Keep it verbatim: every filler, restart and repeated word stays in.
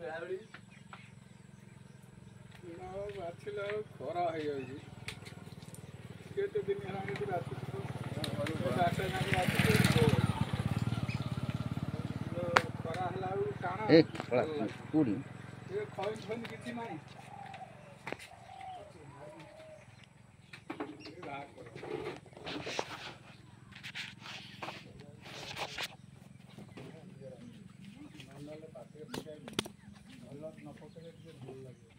ବାଛିଲା ଖରା ହେଇଯାଉଛି କେତେ ଦିନ ହେଲାଣି ରାତି ଖରା ହେଲା ବେଳକୁ ଟାଣ ଖଇନି ଖଇନି କିଛି ନାହିଁ। ଭଲ ନ ପକେଇଲେ ଟିକେ ଭଲ ଲାଗିବ।